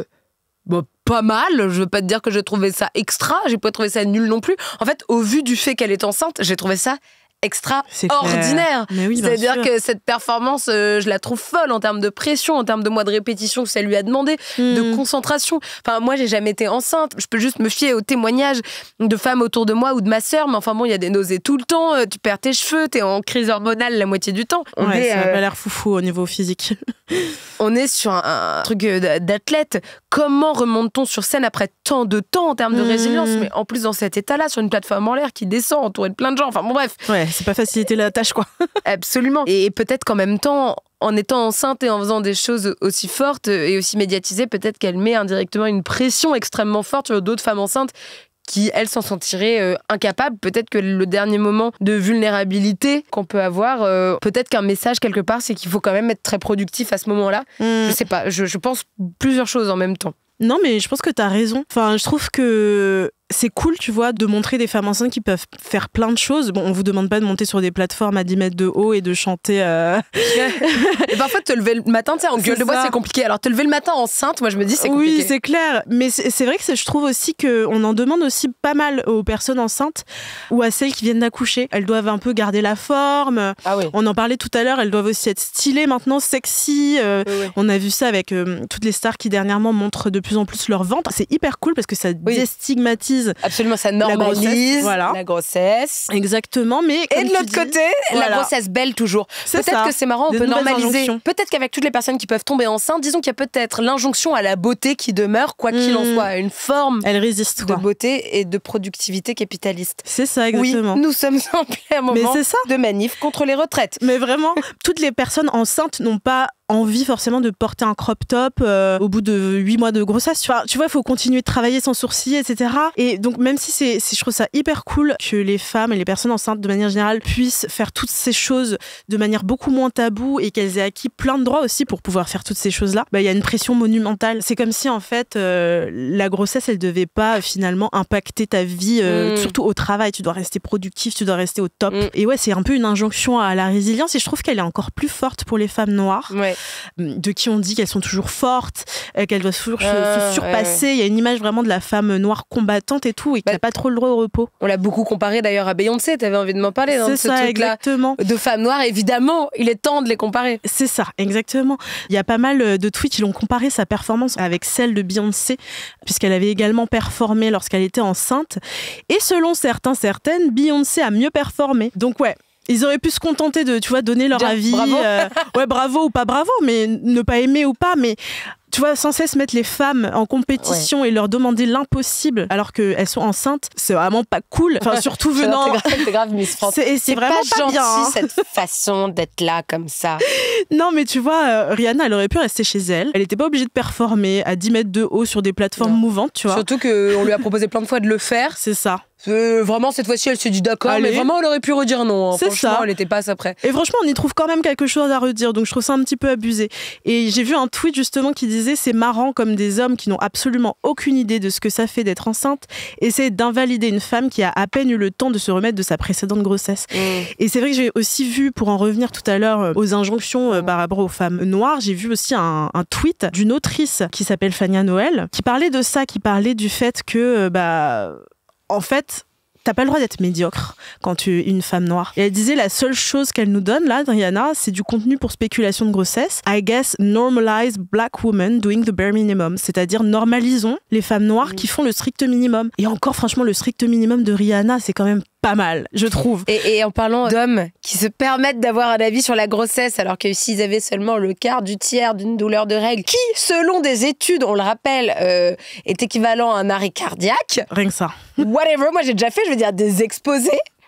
pas mal. Je veux pas te dire que j'ai trouvé ça extra. J'ai pas trouvé ça nul non plus. En fait, au vu du fait qu'elle est enceinte, j'ai trouvé ça extraordinaire. Oui, c'est-à-dire que cette performance, je la trouve folle en termes de pression, en termes de mois de répétition que ça lui a demandé, de concentration. Enfin, moi, j'ai jamais été enceinte. Je peux juste me fier aux témoignages de femmes autour de moi ou de ma sœur. Mais enfin bon, il y a des nausées tout le temps. Tu perds tes cheveux, t'es en crise hormonale la moitié du temps. Ça n'a pas l'air foufou au niveau physique. On est sur un truc d'athlète. Comment remonte-t-on sur scène après tant de temps en termes de résilience, mais en plus dans cet état-là, sur une plateforme en l'air qui descend, entourée de plein de gens. Enfin bon, bref. Ouais, c'est pas faciliter la tâche, quoi. Absolument. Et peut-être qu'en même temps, en étant enceinte et en faisant des choses aussi fortes et aussi médiatisées, peut-être qu'elle met indirectement une pression extrêmement forte sur d'autres femmes enceintes qui, elles, s'en sentiraient incapables. Peut-être que le dernier moment de vulnérabilité qu'on peut avoir, peut-être qu'un message quelque part, c'est qu'il faut quand même être très productif à ce moment-là. Je sais pas, je pense plusieurs choses en même temps. Non, mais je pense que t'as raison. Enfin, je trouve que c'est cool, tu vois, de montrer des femmes enceintes qui peuvent faire plein de choses. Bon, on vous demande pas de monter sur des plateformes à 10 mètres de haut et de chanter... Et parfois, te lever le matin, tu sais, en gueule de bois, c'est compliqué. Alors, te lever le matin enceinte, moi, je me dis, c'est compliqué. Oui, c'est clair. Mais c'est vrai que je trouve aussi qu'on en demande aussi pas mal aux personnes enceintes ou à celles qui viennent d'accoucher. Elles doivent un peu garder la forme. Ah oui. On en parlait tout à l'heure, elles doivent aussi être stylées maintenant, sexy. Oui. On a vu ça avec toutes les stars qui dernièrement montrent de plus en plus leur ventre. C'est hyper cool parce que ça déstigmatise. Absolument, ça normalise la grossesse. Exactement, mais et de l'autre côté, la grossesse belle toujours. Peut-être que c'est marrant, on peut normaliser. Peut-être qu'avec toutes les personnes qui peuvent tomber enceintes, disons qu'il y a peut-être l'injonction à la beauté qui demeure, quoi qu'il en soit, une forme de beauté et de productivité capitaliste. C'est ça, exactement. Oui, nous sommes en plein moment de manif contre les retraites. Mais vraiment, toutes les personnes enceintes n'ont pas envie forcément de porter un crop top au bout de 8 mois de grossesse. Enfin, tu vois, il faut continuer de travailler sans sourciller, etc. Et donc, même si je trouve ça hyper cool que les femmes et les personnes enceintes, de manière générale, puissent faire toutes ces choses de manière beaucoup moins taboue et qu'elles aient acquis plein de droits aussi pour pouvoir faire toutes ces choses-là, il y a une pression monumentale. C'est comme si, en fait, la grossesse, elle devait pas finalement impacter ta vie, surtout au travail. Tu dois rester productif, tu dois rester au top. Et ouais, c'est un peu une injonction à la résilience et je trouve qu'elle est encore plus forte pour les femmes noires. Ouais. De qui on dit qu'elles sont toujours fortes, qu'elles doivent toujours se surpasser. Il y a une image vraiment de la femme noire combattante et tout, et qui n'a pas trop le droit au repos. On l'a beaucoup comparé d'ailleurs à Beyoncé, t'avais envie de m'en parler dans ce truc-là. Exactement. De femmes noires, évidemment, il est temps de les comparer. C'est ça, exactement. Il y a pas mal de tweets qui l'ont comparé sa performance avec celle de Beyoncé, puisqu'elle avait également performé lorsqu'elle était enceinte. Et selon certaines, Beyoncé a mieux performé. Donc ouais. Ils auraient pu se contenter de, tu vois, donner leur avis. Bravo. Ouais, bravo ou pas bravo, mais ne pas aimer ou pas, mais tu vois, sans cesse mettre les femmes en compétition et leur demander l'impossible alors qu'elles sont enceintes, c'est vraiment pas cool. Enfin, surtout venant... C'est grave, Miss France. C'est vraiment pas gentil, bien, hein. cette façon d'être là, comme ça. Non, mais tu vois, Rihanna, elle aurait pu rester chez elle. Elle était pas obligée de performer à 10 mètres de haut sur des plateformes mouvantes, tu vois. Surtout qu'on lui a proposé plein de fois de le faire. C'est ça. Vraiment, cette fois-ci, elle s'est dit d'accord, mais vraiment, elle aurait pu redire non. Hein. C'est franchement, ça. elle était pas après. Et franchement, on y trouve quand même quelque chose à redire, donc je trouve ça un petit peu abusé. Et j'ai vu un tweet justement qui disait c'est marrant comme des hommes qui n'ont absolument aucune idée de ce que ça fait d'être enceinte essaient d'invalider une femme qui a à peine eu le temps de se remettre de sa précédente grossesse. Et c'est vrai que j'ai aussi vu, pour en revenir tout à l'heure aux injonctions par rapport aux femmes noires, j'ai vu aussi un tweet d'une autrice qui s'appelle Fania Noël, qui parlait de ça, qui parlait du fait que, en fait, t'as pas le droit d'être médiocre quand tu es une femme noire. Et elle disait la seule chose qu'elle nous donne là, Rihanna, c'est du contenu pour spéculation de grossesse. I guess normalize black women doing the bare minimum. C'est-à-dire normalisons les femmes noires qui font le strict minimum. Et encore, franchement, le strict minimum de Rihanna, c'est quand même pas mal, je trouve. Et en parlant d'hommes qui se permettent d'avoir un avis sur la grossesse alors que s'ils avaient seulement le quart du tiers d'une douleur de règles, qui, selon des études, on le rappelle, est équivalent à un arrêt cardiaque. Rien que ça. Whatever, moi j'ai déjà fait, je veux dire, des exposés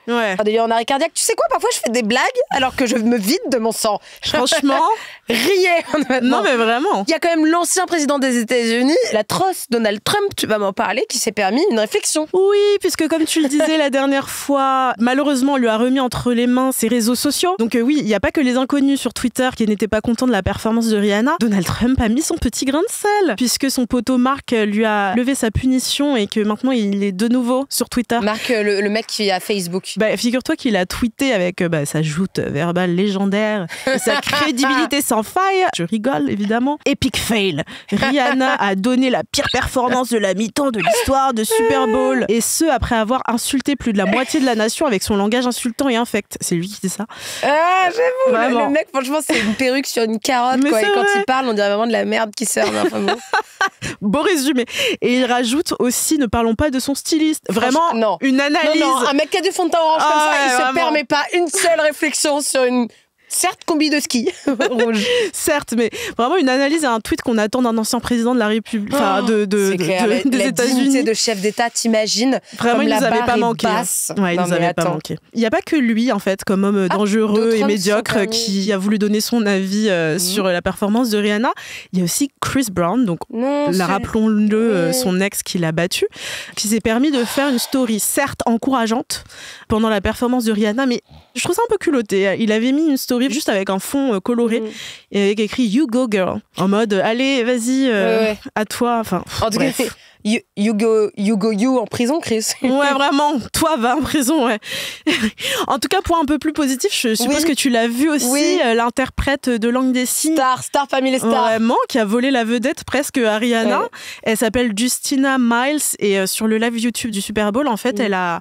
Ouais. D'ailleurs, en arrêt cardiaque, tu sais quoi, parfois je fais des blagues alors que je me vide de mon sang. Franchement, riez. non mais vraiment. Il y a quand même l'ancien président des États-Unis, l'atroce Donald Trump, tu vas m'en parler, qui s'est permis une réflexion. Oui, puisque comme tu le disais la dernière fois, malheureusement, on lui a remis entre les mains ses réseaux sociaux. Donc oui, il n'y a pas que les inconnus sur Twitter qui n'étaient pas contents de la performance de Rihanna. Donald Trump a mis son petit grain de sel, puisque son poteau Mark lui a levé sa punition et que maintenant il est de nouveau sur Twitter. Mark, le mec qui est à Facebook. Figure-toi qu'il a tweeté avec sa joute verbale légendaire, et sa crédibilité sans faille. Je rigole, évidemment. Epic fail. Rihanna a donné la pire performance de la mi-temps de l'histoire de Super Bowl. Et ce, après avoir insulté plus de la moitié de la nation avec son langage insultant et infect. C'est lui qui dit ça. Ah, j'avoue, Vraiment. le mec, franchement, c'est une perruque sur une carotte, quoi. Et quand il parle, on dirait vraiment de la merde qui sort. Enfin, bon. Beau résumé. Et il rajoute aussi, ne parlons pas de son styliste. Vraiment, non. une analyse. Non, un mec qui a du fond de teint orange comme ça, il vraiment. se permet pas une seule réflexion sur une... Certes, combi de ski rouge. Certes, mais vraiment une analyse et un tweet qu'on attend d'un ancien président de la République, C'est clair, des États-Unis. De chef d'État, t'imagines. Vraiment, il nous avait pas manqué. Basse. Ouais, il nous avait pas manqué. Il n'y a pas que lui, en fait, comme homme dangereux et médiocre qui a voulu donner son avis sur la performance de Rihanna. Il y a aussi Chris Brown, donc rappelons-le, son ex qui l'a battu, qui s'est permis de faire une story, certes encourageante, pendant la performance de Rihanna, mais je trouve ça un peu culotté. Il avait mis une story juste avec un fond coloré et avec écrit You Go Girl, en mode allez, vas-y, à toi. Enfin, en tout cas, you go en prison, Chris. Ouais, vraiment, toi va en prison, ouais. En tout cas, point un peu plus positif, je suppose que tu l'as vu aussi, l'interprète de langue des signes. Star Family Star. Vraiment, qui a volé la vedette presque à Rihanna. Ouais. Elle s'appelle Justina Miles et sur le live YouTube du Super Bowl, en fait,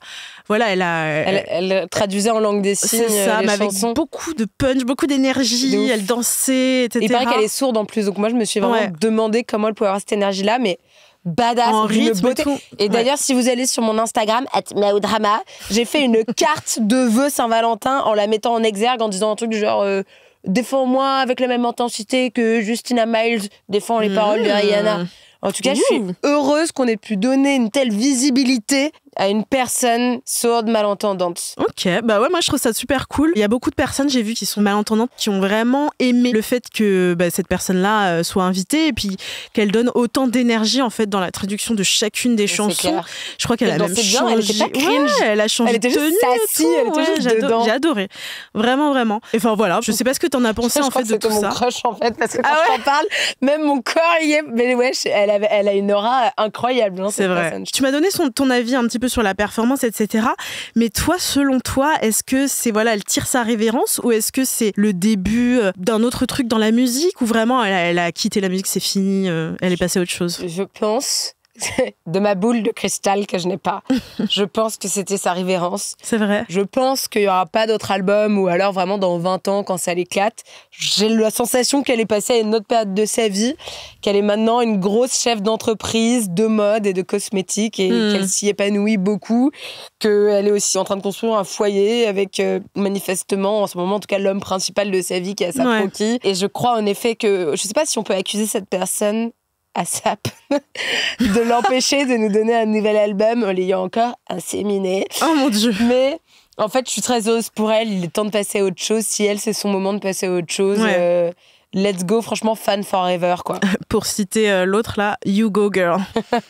elle traduisait en langue des signes. C'est ça, les mais avec chansons. beaucoup de punch, beaucoup d'énergie. Elle dansait, etc. Il paraît qu'elle est sourde en plus, donc moi je me suis vraiment demandé comment elle pouvait avoir cette énergie-là, mais badass, en rythme beauté. Et d'ailleurs, si vous allez sur mon Instagram @maoudrama, j'ai fait une carte de vœux Saint-Valentin en la mettant en exergue, en disant un truc du genre défends-moi avec la même intensité que Justina Miles défend les paroles de Rihanna. En tout cas, je suis heureuse qu'on ait pu donner une telle visibilité à une personne sourde, malentendante. Ok, bah ouais, moi je trouve ça super cool. Il y a beaucoup de personnes, j'ai vu, qui sont malentendantes, qui ont vraiment aimé le fait que cette personne-là soit invitée et puis qu'elle donne autant d'énergie en fait dans la traduction de chacune des chansons. Je crois qu'elle a même changé. Elle était pas cringe. Ouais, elle a changé de tenue sassy, elle était juste dedans. J'ai adoré. Vraiment, vraiment. Enfin voilà, je sais pas ce que t'en as pensé en fait de tout ça. C'est mon crush en fait, parce que quand je t'en parle, même mon corps y est. Mais ouais, elle a une aura incroyable. Hein, c'est vrai. Personne. Tu m'as donné ton avis un petit peu sur la performance, etc. Mais toi, selon toi, est-ce que c'est elle tire sa révérence ou est-ce que c'est le début d'un autre truc dans la musique ou vraiment elle a quitté la musique, c'est fini, elle est passée à autre chose? Je pense, de ma boule de cristal que je n'ai pas, je pense que c'était sa révérence. C'est vrai. Je pense qu'il n'y aura pas d'autre album ou alors vraiment dans 20 ans quand ça l'éclate. J'ai la sensation qu'elle est passée à une autre période de sa vie, qu'elle est maintenant une grosse chef d'entreprise de mode et de cosmétiques et qu'elle s'y épanouit beaucoup, qu'elle est aussi en train de construire un foyer avec manifestement en ce moment en tout cas l'homme principal de sa vie qui est ASAP Rocky. Et je crois en effet que, je ne sais pas si on peut accuser cette personne ASAP de l'empêcher de nous donner un nouvel album en l'ayant encore inséminé. Oh mon Dieu. Mais en fait, je suis très heureuse pour elle. Il est temps de passer à autre chose. Si elle, c'est son moment de passer à autre chose, let's go. Franchement, fan forever, quoi. Pour citer l'autre là, You Go Girl.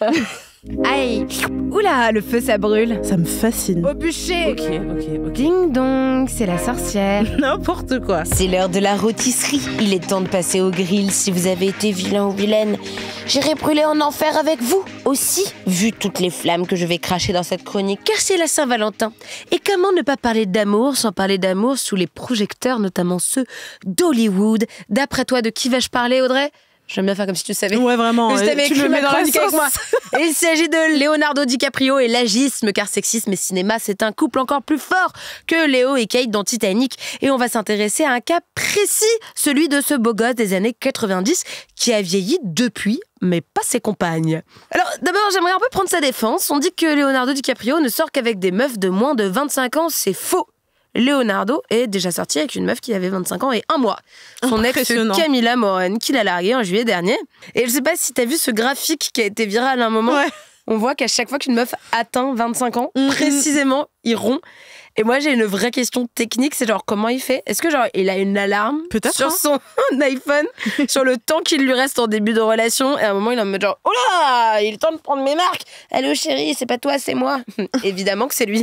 Aïe, oula, le feu ça brûle. Ça me fascine. Au bûcher. Ok. Ding dong, c'est la sorcière. N'importe quoi. C'est l'heure de la rôtisserie. Il est temps de passer au grill. Si vous avez été vilain ou vilaine, j'irai brûler en enfer avec vous aussi, vu toutes les flammes que je vais cracher dans cette chronique, car c'est la Saint-Valentin. Et comment ne pas parler d'amour sans parler d'amour sous les projecteurs, notamment ceux d'Hollywood. D'après toi, de qui vais-je parler, Audrey ? J'aime bien faire comme si tu savais. Ouais, vraiment. Tu le mets dans la sauce avec moi. Et il s'agit de Leonardo DiCaprio et l'agisme, car sexisme et cinéma, c'est un couple encore plus fort que Léo et Kate dans Titanic. Et on va s'intéresser à un cas précis, celui de ce beau gosse des années 90 qui a vieilli depuis, mais pas ses compagnes. Alors, d'abord, j'aimerais un peu prendre sa défense. On dit que Leonardo DiCaprio ne sort qu'avec des meufs de moins de 25 ans. C'est faux. Leonardo est déjà sorti avec une meuf qui avait 25 ans et 1 mois. Son ex Camilla Morane, qu'il a larguée en juillet dernier. Et je sais pas si t'as vu ce graphique qui a été viral à un moment. on voit qu'à chaque fois qu'une meuf atteint 25 ans, précisément, il rompt. Et moi, j'ai une vraie question technique, c'est genre, comment il fait ? Est-ce que genre, il a une alarme sur son iPhone, sur le temps qu'il lui reste en début de relation, et à un moment, il est en mode genre, oh là, il est temps de prendre mes marques. Allô chérie, c'est pas toi, c'est moi. Évidemment que c'est lui.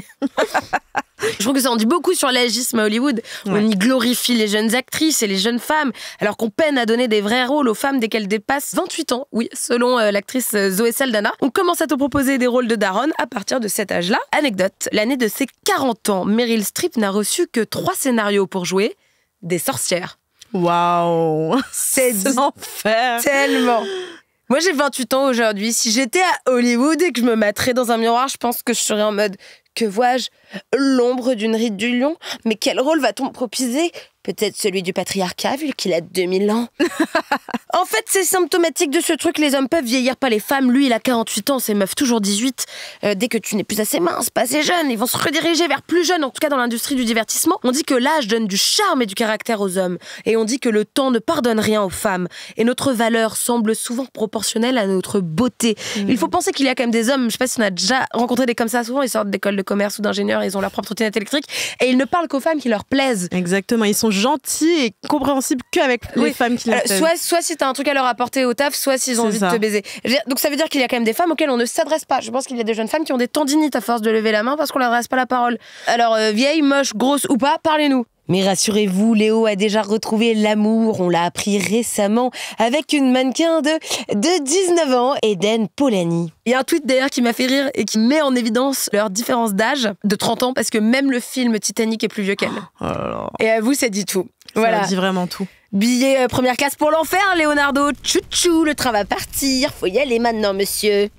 Je trouve que ça en dit beaucoup sur l'agisme à Hollywood. Ouais. On y glorifie les jeunes actrices et les jeunes femmes, alors qu'on peine à donner des vrais rôles aux femmes dès qu'elles dépassent 28 ans. Oui, selon l'actrice Zoé Saldana, on commence à te proposer des rôles de daronne à partir de cet âge-là. Anecdote, l'année de ses 40 ans, Meryl Streep n'a reçu que 3 scénarios pour jouer des sorcières. Waouh, c'est l'enfer. Tellement. Moi, j'ai 28 ans aujourd'hui. Si j'étais à Hollywood et que je me mettrais dans un miroir, je pense que je serais en mode « Que vois-je ? L'ombre d'une ride du lion ? Mais quel rôle va-t-on me proposer ? Peut-être celui du patriarcat, vu qu'il a 2000 ans. » En fait, c'est symptomatique de ce truc. Les hommes peuvent vieillir, pas les femmes. Lui, il a 48 ans, ces meufs toujours 18. Dès que tu n'es plus assez mince, pas assez jeune, ils vont se rediriger vers plus jeune. En tout cas, dans l'industrie du divertissement, on dit que l'âge donne du charme et du caractère aux hommes. Et on dit que le temps ne pardonne rien aux femmes. Et notre valeur semble souvent proportionnelle à notre beauté. Il faut penser qu'il y a quand même des hommes, je sais pas si on a déjà rencontré des comme ça, souvent ils sortent d'école de commerce ou d'ingénieur, ils ont leur propre trottinette électrique, et ils ne parlent qu'aux femmes qui leur plaisent. Exactement, ils sont gentils et compréhensibles qu'avec les femmes qui leur plaisent. Soit si t'as un truc à leur apporter au taf, soit s'ils ont envie de te baiser. Donc ça veut dire qu'il y a quand même des femmes auxquelles on ne s'adresse pas. Je pense qu'il y a des jeunes femmes qui ont des tendinites à force de lever la main parce qu'on leur adresse pas la parole. Alors vieille, moche, grosse ou pas, parlez-nous. Mais rassurez-vous, Léo a déjà retrouvé l'amour, on l'a appris récemment, avec une mannequin de 19 ans, Eden Polani. Il y a un tweet d'ailleurs qui m'a fait rire et qui met en évidence leur différence d'âge de 30 ans, parce que même le film Titanic est plus vieux qu'elle. Oh là là. Et à vous, ça dit tout. Ça dit vraiment tout. Billet première classe pour l'enfer, Leonardo. Tchou-tchou, le train va partir, faut y aller maintenant, monsieur.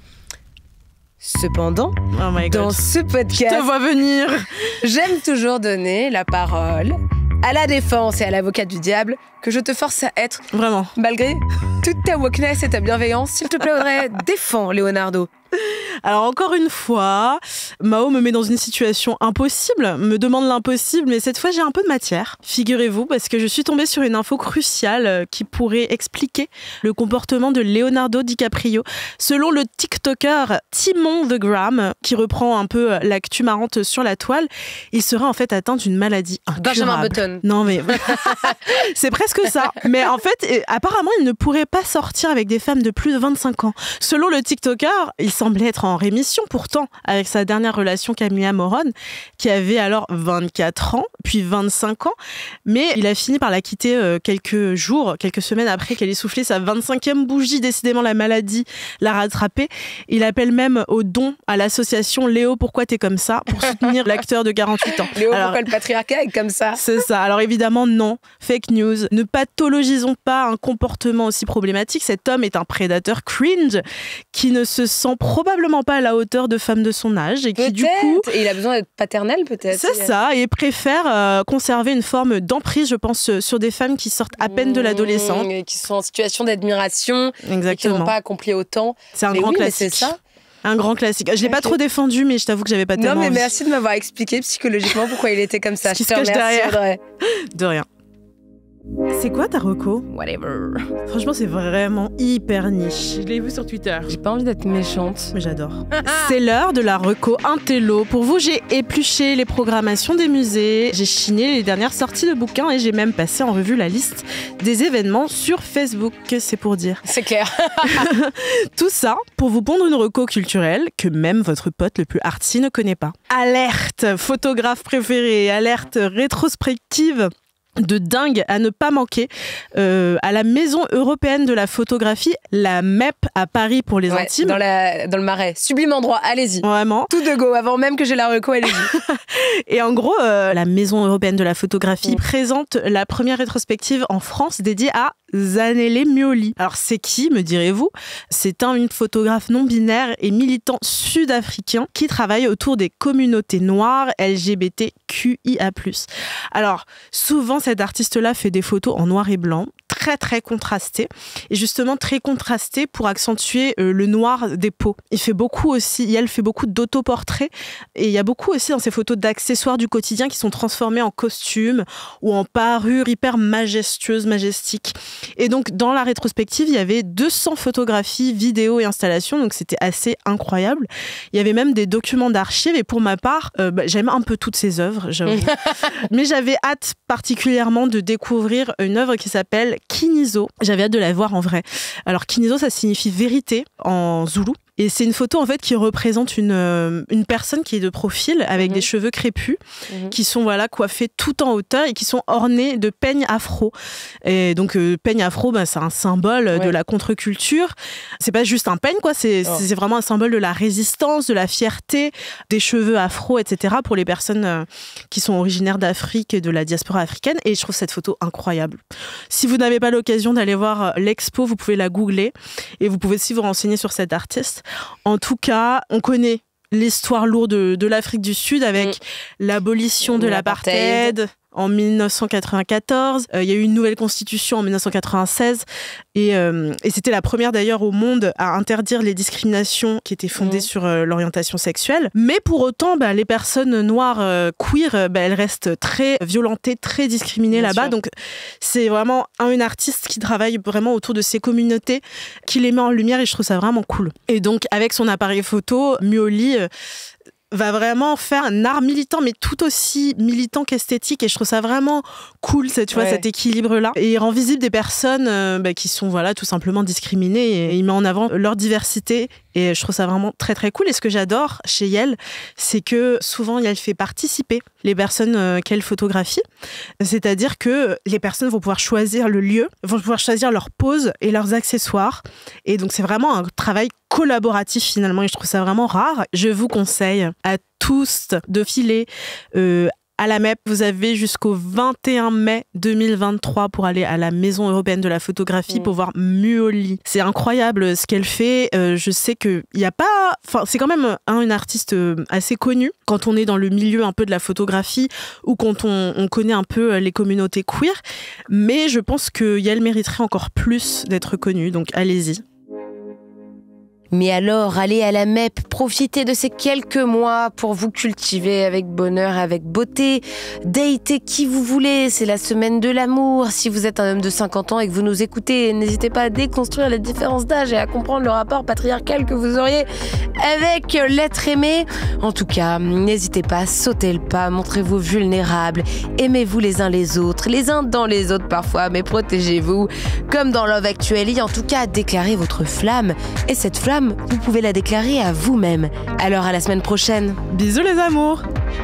Cependant, dans ce podcast, je te vois venir. J'aime toujours donner la parole à la défense et à l'avocat du diable que je te force à être. Vraiment. Malgré toute ta wokeness et ta bienveillance, s'il te plaît, Audrey, défends Leonardo. Alors encore une fois, Mao me met dans une situation impossible, me demande l'impossible, mais cette fois j'ai un peu de matière. Figurez-vous, parce que je suis tombée sur une info cruciale qui pourrait expliquer le comportement de Leonardo DiCaprio. Selon le TikToker Timon The Gram, qui reprend un peu l'actu marrante sur la toile, il serait en fait atteint d'une maladie incurable. Benjamin Button. Non mais c'est presque ça. Mais en fait, apparemment, il ne pourrait pas sortir avec des femmes de plus de 25 ans. Selon le TikToker, il semblait être en rémission pourtant avec sa dernière relation Camilla Morone, qui avait alors 24 ans, puis 25 ans, mais il a fini par la quitter quelques semaines après qu'elle ait soufflé sa 25e bougie. Décidément, la maladie l'a rattrapé. Il appelle même au don à l'association Léo, pourquoi t'es comme ça, pour soutenir l'acteur de 48 ans. Léo, pourquoi le patriarcat est comme ça ? C'est ça. Alors évidemment, non. Fake news. Ne pathologisons pas un comportement aussi problématique. Cet homme est un prédateur cringe qui ne se sent probablement pas à la hauteur de femmes de son âge et qui du coup... Et il a besoin d'être paternel peut-être. C'est ça, et préfère conserver une forme d'emprise, je pense, sur des femmes qui sortent à peine de l'adolescence. Qui sont en situation d'admiration. Exactement. Et qui n'ont pas accompli autant. C'est un grand classique. C'est ça. Un grand classique. Je l'ai pas trop défendu, mais je t'avoue que j'avais pas tellement envie. Merci de m'avoir expliqué psychologiquement pourquoi il était comme ça. Je te remercie, Audrey. De rien. C'est quoi ta reco ? Whatever. Franchement, c'est vraiment hyper niche. Je l'ai vu sur Twitter. J'ai pas envie d'être méchante. Mais j'adore. C'est l'heure de la reco intello. Pour vous, j'ai épluché les programmations des musées, j'ai chiné les dernières sorties de bouquins et j'ai même passé en revue la liste des événements sur Facebook. C'est pour dire. C'est clair. Tout ça pour vous pondre une reco culturelle que même votre pote le plus arty ne connaît pas. Alerte photographe préféré, alerte rétrospective de dingue à ne pas manquer à la Maison européenne de la photographie, la MEP à Paris pour les intimes. Dans le Marais. Sublime endroit, allez-y. Vraiment. Tout de go, avant même que j'ai la reco, allez-y. Et en gros, la Maison européenne de la photographie présente la première rétrospective en France dédiée à Zanele Mioli. Alors c'est qui, me direz-vous ? C'est une photographe non binaire et militant sud-africain qui travaille autour des communautés noires LGBTQIA+. Alors souvent cette artiste-là fait des photos en noir et blanc, très très contrastées, et justement très contrastées pour accentuer le noir des peaux. Elle fait beaucoup d'autoportraits, et il y a beaucoup aussi dans ces photos d'accessoires du quotidien qui sont transformés en costumes ou en parures hyper majestueuses, majestiques. Et donc dans la rétrospective, il y avait 200 photographies, vidéos et installations, donc c'était assez incroyable. Il y avait même des documents d'archives, et pour ma part, j'aime un peu toutes ces œuvres, j'avoue. Mais j'avais hâte particulièrement de découvrir une œuvre qui s'appelle Kinizo. J'avais hâte de la voir en vrai. Alors Kinizo, ça signifie vérité en zoulou. Et c'est une photo en fait qui représente une personne qui est de profil avec des cheveux crépus qui sont coiffés tout en hauteur et qui sont ornés de peignes afro. Et donc peigne afro, c'est un symbole de la contre-culture. C'est pas juste un peigne quoi, c'est vraiment un symbole de la résistance, de la fierté, des cheveux afro, etc. pour les personnes qui sont originaires d'Afrique et de la diaspora africaine. Et je trouve cette photo incroyable. Si vous n'avez pas l'occasion d'aller voir l'expo, vous pouvez la googler et vous pouvez aussi vous renseigner sur cette artiste. En tout cas, on connaît l'histoire lourde de l'Afrique du Sud avec l'abolition de l'apartheid en 1994. Il y a eu une nouvelle constitution en 1996 et c'était la première d'ailleurs au monde à interdire les discriminations qui étaient fondées sur l'orientation sexuelle. Mais pour autant, les personnes noires queer, elles restent très violentées, très discriminées là-bas. Sûr. Donc c'est vraiment une artiste qui travaille vraiment autour de ces communautés, qui les met en lumière et je trouve ça vraiment cool. Et donc avec son appareil photo, Muoli va vraiment faire un art militant, mais tout aussi militant qu'esthétique. Et je trouve ça vraiment cool, cet équilibre-là. Et il rend visible des personnes qui sont tout simplement discriminées. Et il met en avant leur diversité. Et je trouve ça vraiment très, très cool. Et ce que j'adore chez Yael, c'est que souvent, Yael fait participer les personnes qu'elle photographie. C'est-à-dire que les personnes vont pouvoir choisir le lieu, vont pouvoir choisir leur pose et leurs accessoires. Et donc, c'est vraiment un travail collaboratif finalement et je trouve ça vraiment rare. Je vous conseille à tous de filer à la MEP. Vous avez jusqu'au 21 mai 2023 pour aller à la Maison européenne de la photographie pour voir Muoli. C'est incroyable ce qu'elle fait. Je sais qu'il n'y a pas... Enfin, c'est quand même une artiste assez connue quand on est dans le milieu un peu de la photographie ou quand on connaît un peu les communautés queer. Mais je pense que Yael mériterait encore plus d'être connue. Donc allez-y. Mais alors, allez à la MEP, profitez de ces quelques mois pour vous cultiver avec bonheur, avec beauté. Datez qui vous voulez, c'est la semaine de l'amour. Si vous êtes un homme de 50 ans et que vous nous écoutez, n'hésitez pas à déconstruire les différences d'âge et à comprendre le rapport patriarcal que vous auriez avec l'être aimé. En tout cas, n'hésitez pas, sautez le pas, montrez-vous vulnérables, aimez-vous les uns dans les autres parfois, mais protégez-vous. Comme dans Love Actually, en tout cas, déclarez votre flamme. Et cette flamme, vous pouvez la déclarer à vous-même. Alors à la semaine prochaine. Bisous les amours.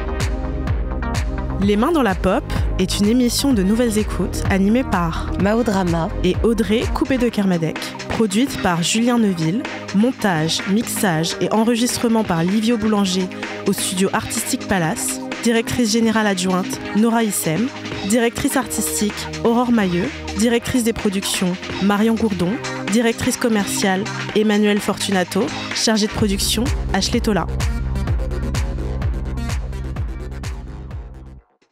Les mains dans la pop est une émission de Nouvelles Écoutes animée par Mao Drama et Audrey Coupé de Kermadec, produite par Julien Neuville, montage, mixage et enregistrement par Livio Boulanger au studio Artistique Palace, directrice générale adjointe Nora Issem, directrice artistique Aurore Mailleux, directrice des productions Marion Gourdon, directrice commerciale Emmanuel Fortunato, chargée de production Ashley Tola.